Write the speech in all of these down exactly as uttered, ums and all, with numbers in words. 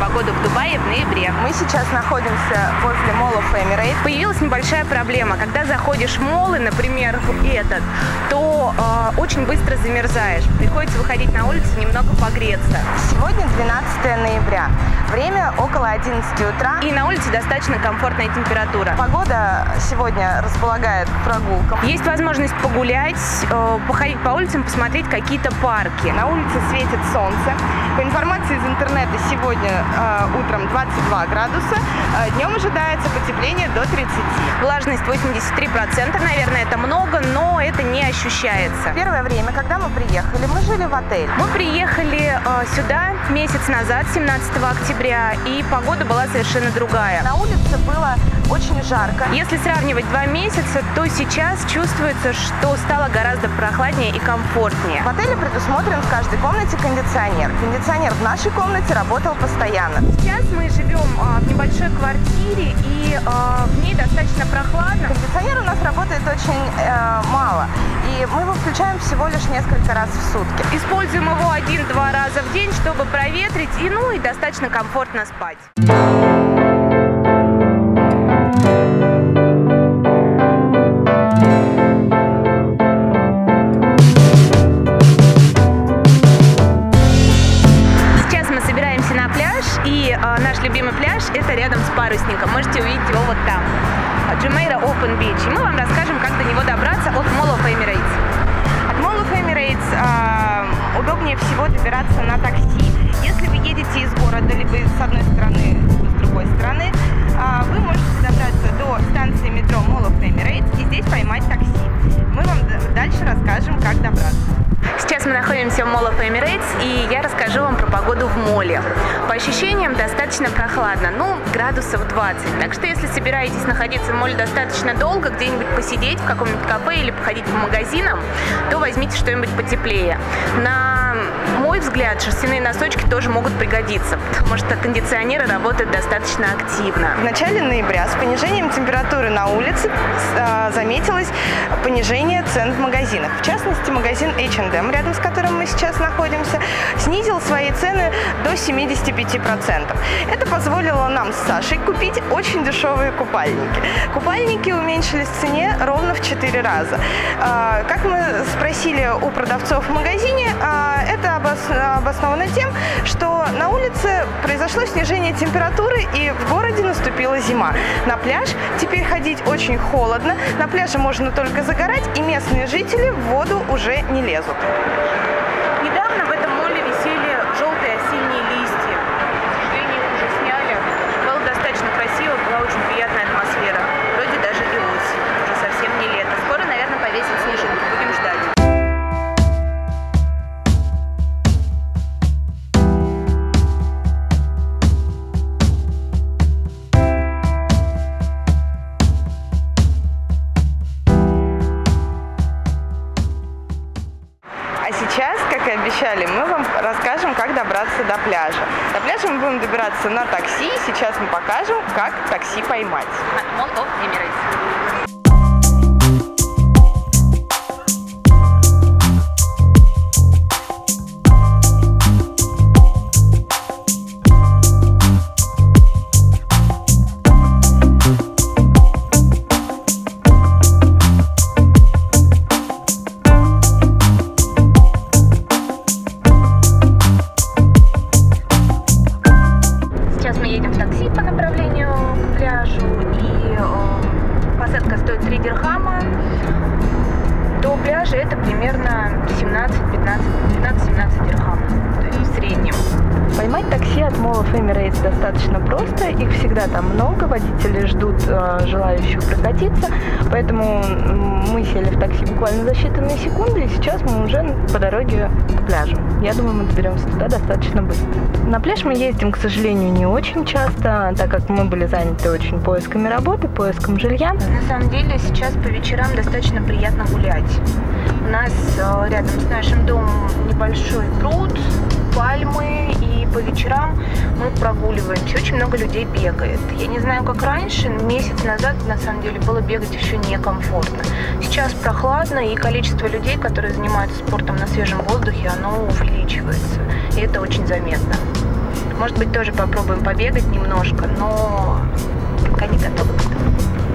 погоду в Дубае в ноябре. Мы сейчас находимся возле Mall of Emirates. Появилась небольшая проблема. Когда заходишь в моллы, например, этот, то э, очень быстро замерзаешь. Приходится выходить на улицу немного погреться. Сегодня двенадцатое ноября. Время около одиннадцати утра. И на улице достаточно комфортная температура. Погода сегодня располагает к прогулкам. Есть возможность погулять, э, походить по улицам, посмотреть какие-то парки. На улице светит солнце. По информации из интернета, сегодня э, утром двадцать два градуса, э, днем ожидается потепление до тридцати. Влажность восемьдесят три процента, наверное, это много, но это не ощущается. Первое время, когда мы приехали, мы жили в отеле. Мы приехали э, сюда месяц назад, семнадцатого октября, и погода была совершенно другая. На улице было очень жарко. Если сравнивать два месяца, то сейчас чувствуется, что стало гораздо прохладнее и комфортнее. В отеле предусмотрен в каждой комнате кондиционер. Кондиционер в нашей комнате работал постоянно. Сейчас мы живем э, в небольшой квартире, и э, в ней достаточно прохладно. Кондиционер у нас работает очень э, мало, и мы его включаем всего лишь несколько раз в сутки. Используем его один-два раза в день, чтобы проветрить, и ну и достаточно комфортно спать. И э, наш любимый пляж – это рядом с парусником. Можете увидеть его вот там. Jumeirah Open Beach. И мы вам расскажем, как до него добраться от Mall of Emirates. От Mall of Emirates э, удобнее всего добираться на такси. Если вы едете из города, либо с одной стороны, либо с другой стороны, э, вы можете добраться до станции метро Mall of Emirates и здесь поймать такси. Мы вам дальше расскажем, как добраться. Сейчас мы находимся в Mall of Emirates, и я расскажу вам про погоду в моле. По ощущениям достаточно прохладно, ну, градусов двадцать. Так что, если собираетесь находиться в моле достаточно долго, где-нибудь посидеть в каком-нибудь кафе или походить по магазинам, то возьмите что-нибудь потеплее. На мой взгляд, шерстяные носочки тоже могут пригодиться, потому что кондиционеры работают достаточно активно. В начале ноября с понижением температуры на улице э, заметилось понижение цен в магазинах. В частности, магазин эйч энд эм, рядом с которым мы сейчас находимся, снизил свои цены до семидесяти пяти процентов. Это позволило нам с Сашей купить очень дешевые купальники. Купальники уменьшились в цене ровно в четыре раза. Э, как мы спросили у продавцов в магазине, э, это обосновано тем, что на улице произошло снижение температуры и в городе наступила зима. На пляж теперь ходить очень холодно, на пляже можно только загорать, и местные жители в воду уже не лезут. Недавно в этом молле висели желтые осенние листья. К сожалению, их уже сняли. Было достаточно красиво, была очень приятная атмосфера. Вроде даже и осень, уже совсем не лето. Скоро, наверное, повесят снежинки. Будем ждать. Сейчас, как и обещали, мы вам расскажем, как добраться до пляжа. До пляжа мы будем добираться на такси. Сейчас мы покажем, как такси поймать. От Mall of Emirates. Такси по направлению к пляжу, и э, посадка стоит три дирхама. До пляжа это примерно семнадцать-пятнадцать дирхамов, то есть в среднем. Поймать такси от Mall of Emirates достаточно просто, их всегда там много, водители ждут э, желающих прокатиться, поэтому мы сели в такси буквально за считанные секунды, и сейчас мы уже по дороге к пляжу. Я думаю, мы доберемся туда достаточно быстро. На пляж мы ездим, к сожалению, не очень часто, так как мы были заняты очень поисками работы, поиском жилья. На самом деле сейчас по вечерам достаточно приятно гулять. У нас э, рядом с нашим домом небольшой пруд, пальмы, и по вечерам мы прогуливаемся. Очень много людей бегает. Я не знаю, как раньше, месяц назад, на самом деле, было бегать еще некомфортно. Сейчас прохладно, и количество людей, которые занимаются спортом на свежем воздухе, оно увеличивается. И это очень заметно. Может быть, тоже попробуем побегать немножко, но пока не готовы к этому.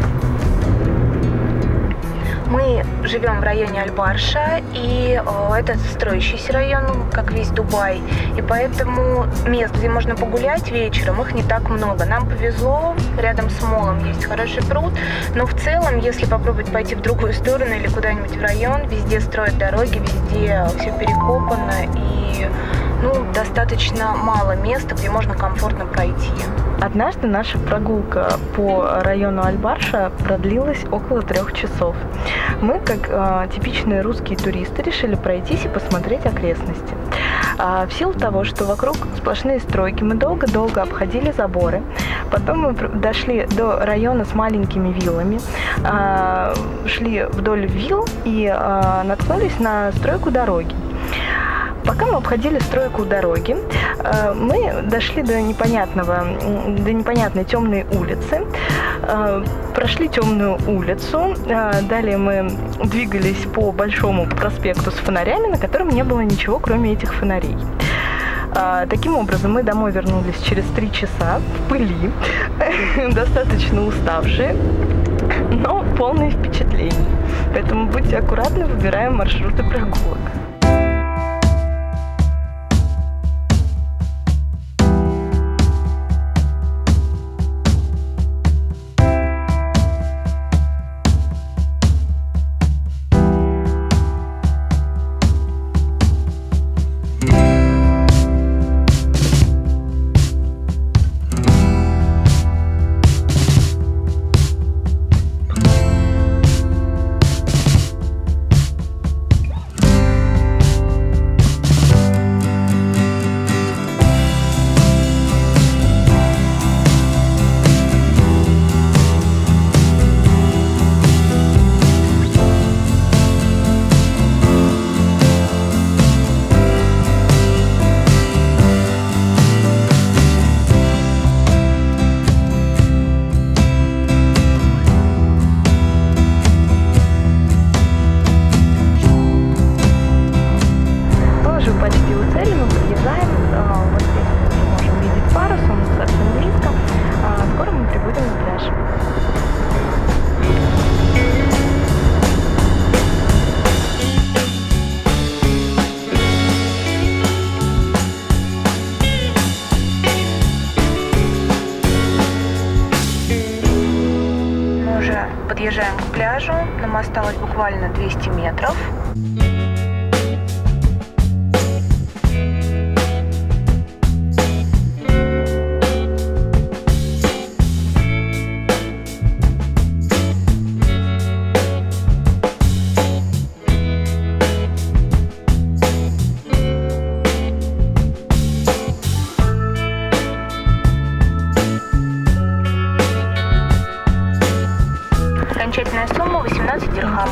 Мы живем в районе Аль-Барша, и э, это строящийся район, как весь Дубай, и поэтому мест, где можно погулять вечером, их не так много. Нам повезло, рядом с молом есть хороший пруд, но в целом, если попробовать пойти в другую сторону или куда-нибудь в район, везде строят дороги, везде все перекопано, и ну, достаточно мало места, где можно комфортно пройти. Однажды наша прогулка по району Аль-Барша продлилась около трех часов. Мы, как э, типичные русские туристы, решили пройтись и посмотреть окрестности. А в силу того, что вокруг сплошные стройки, мы долго-долго обходили заборы. Потом мы дошли до района с маленькими виллами, э, шли вдоль вилл и э, наткнулись на стройку дороги. Пока мы обходили стройку дороги, мы дошли до непонятного, до непонятной темной улицы, прошли темную улицу, далее мы двигались по большому проспекту с фонарями, на котором не было ничего, кроме этих фонарей. Таким образом, мы домой вернулись через три часа в пыли, достаточно уставшие, но полные впечатлений. Поэтому будьте аккуратны, выбираем маршруты прогулок. Подъезжаем к пляжу, нам осталось буквально двести метров. Окончательная сумма восемнадцать дирхам.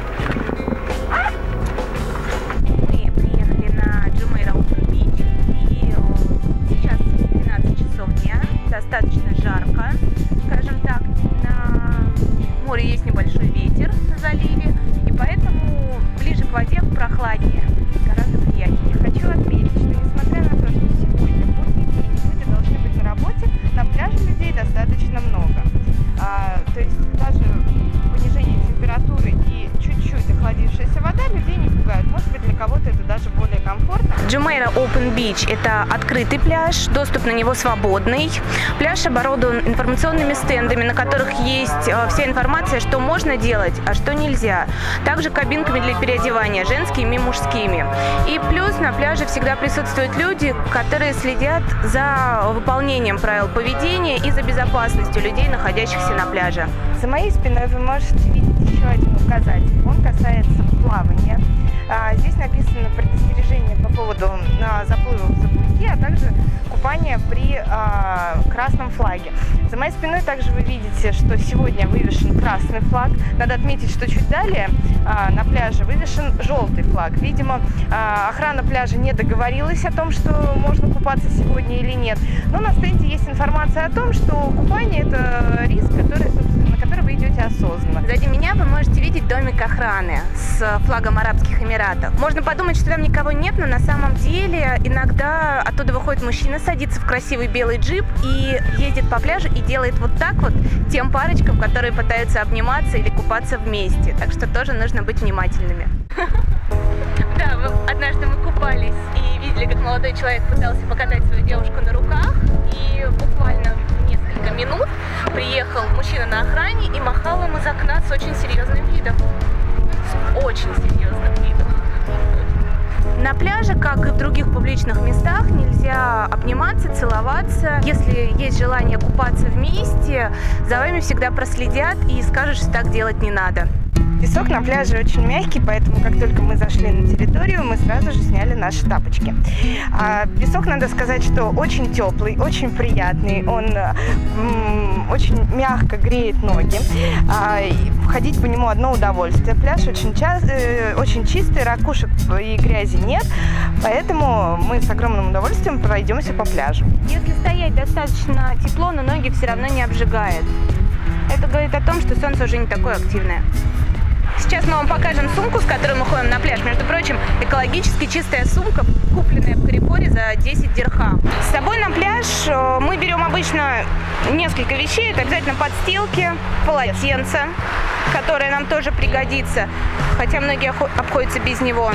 Мы приехали на Jumeirah Open Beach, и сейчас двенадцать часов дня, достаточно жарко, скажем так, на море есть небольшой ветер на заливе, и поэтому ближе к воде прохладнее, гораздо приятнее. Хочу отметить, что несмотря на то, что сегодня будний день, люди должны быть на работе, на пляже людей достаточно много. А, то есть даже понижение температуры и чуть-чуть охладившаяся вода людей не пугает. Может быть, для кого-то это даже более комфортно. Jumeirah Open Beach – это открытый пляж, доступ на него свободный. Пляж оборудован информационными стендами, на которых есть вся информация, что можно делать, а что нельзя. Также кабинками для переодевания, женскими и мужскими. И плюс на пляже всегда присутствуют люди, которые следят за выполнением правил поведения и за безопасностью людей, находящихся на пляже. За моей спиной вы можете видеть еще один указатель. Он касается плавания. Здесь написано предостережение по поводу заплыва в забуйки, а также купания при красном флаге. За моей спиной также вы видите, что сегодня вывешен красный флаг. Надо отметить, что чуть далее на пляже вывешен желтый флаг. Видимо, охрана пляжа не договорилась о том, что можно купаться сегодня или нет. Но на стенде есть информация о том, что купание – это риск, который, собственно, на который вы идете действовать осознанно. Сзади меня вы можете видеть домик охраны с флагом Арабских Эмиратов. Можно подумать, что там никого нет, но на самом деле иногда оттуда выходит мужчина, садится в красивый белый джип и ездит по пляжу и делает вот так вот тем парочкам, которые пытаются обниматься или купаться вместе. Так что тоже нужно быть внимательными. Да, однажды мы купались и видели, как молодой человек пытался покатать свою девушку на руках, и буквально несколько минут приехал мужчина на охране и махал ему из окна с очень серьезным видом. С очень серьезным видом. На пляже, как и в других публичных местах, нельзя обниматься, целоваться. Если есть желание купаться вместе, за вами всегда проследят и скажут, что так делать не надо. Песок на пляже очень мягкий, поэтому как только мы зашли на территорию, мы сразу же сняли наши тапочки. А песок, надо сказать, что очень теплый, очень приятный, он м, очень мягко греет ноги. А, ходить по нему одно удовольствие. Пляж очень, часто, э, очень чистый, ракушек и грязи нет, поэтому мы с огромным удовольствием пройдемся по пляжу. Если стоять достаточно тепло, но ноги все равно не обжигает. Это говорит о том, что солнце уже не такое активное. Сейчас мы вам покажем сумку, с которой мы ходим на пляж. Между прочим, экологически чистая сумка, купленная в Карифоре за десять дирхам. С собой на пляж мы берем обычно несколько вещей. Это обязательно подстилки, полотенце, которое нам тоже пригодится, хотя многие обходятся без него.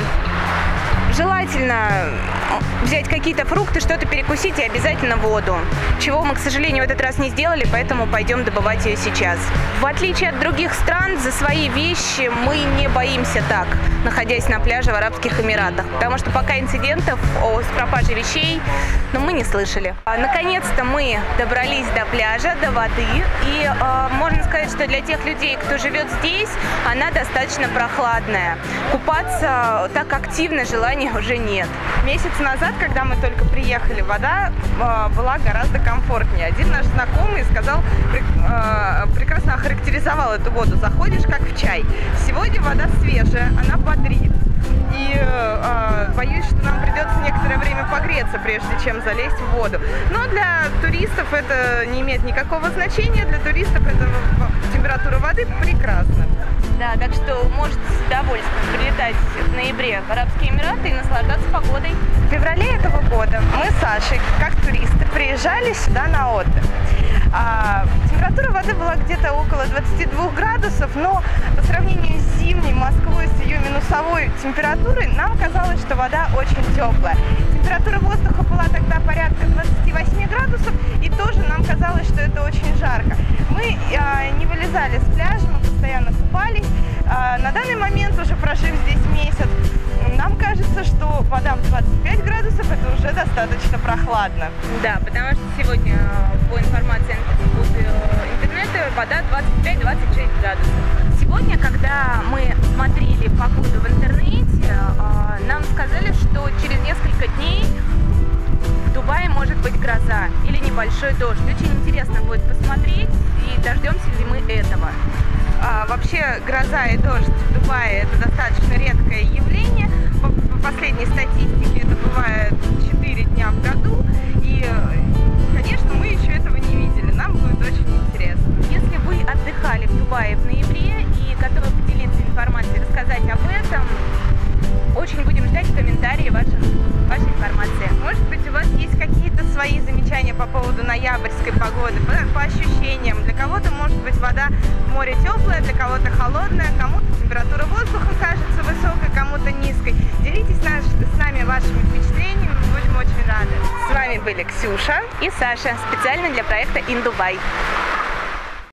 Желательно взять какие-то фрукты, что-то перекусить и обязательно воду. Чего мы, к сожалению, в этот раз не сделали, поэтому пойдем добывать ее сейчас. В отличие от других стран, за свои вещи мы не боимся так, находясь на пляже в Арабских Эмиратах. Потому что пока инцидентов с пропажей вещей, ну, мы не слышали. Наконец-то мы добрались до пляжа, до воды. И э, можно сказать, что для тех людей, кто живет здесь, она достаточно прохладная. Купаться так активно желания уже нет. Месяц назад, когда мы только приехали, вода э, была гораздо комфортнее. Один наш знакомый сказал, э, прекрасно охарактеризовал эту воду. Заходишь как в чай. Сегодня вода свежая, она бодрит. И э, боюсь, что нам придется некоторое время погреться, прежде чем залезть в воду. Но для туристов это не имеет никакого значения. Для туристов это температура воды прекрасна. Да, так что можете с удовольствием прилетать в ноябре в Арабские Эмираты и наслаждаться погодой. В феврале этого года мы с Сашей, как туристы, приезжали сюда на отдых. А, температура воды была где-то около двадцати двух градусов, но по сравнению с зимней Москвой, с ее минусовой температурой, нам казалось, что вода очень теплая. Температура воздуха была тогда порядка двадцати восьми градусов, и тоже нам казалось, что это очень жарко. Мы а, не вылезали с пляжа, мы постоянно купались. А, на данный момент, уже прожив здесь месяц, нам кажется, что вода в двадцать пять градусов это уже достаточно прохладно. Да, потому что сегодня, по информации интернета, вода двадцать пять — двадцать шесть градусов. Сегодня, когда мы смотрели погоду в интернете, нам сказали, что через несколько дней в Дубае может быть гроза или небольшой дождь. Очень интересно будет посмотреть, и дождемся ли мы этого. А, вообще гроза и дождь в Дубае это достаточно редкое явление. По, по последней статистике это бывает четыре дня в году. И, конечно, мы еще этого не видели. Нам будет очень интересно. Если вы отдыхали в Дубае в ноябре и готовы поделиться информацией, рассказать об этом, очень будем ждать комментарии ваших, вашей информации. Может быть, у вас есть какие-то свои замечания по поводу ноябрьской погоды, по, по ощущениям. Для кого-то, может быть, вода в море теплая, для кого-то холодная, кому-то температура воздуха кажется высокой, кому-то низкой. Делитесь наш, с нами вашими впечатлениями, мы будем очень рады. С вами были Ксюша и Саша, специально для проекта In Dubai.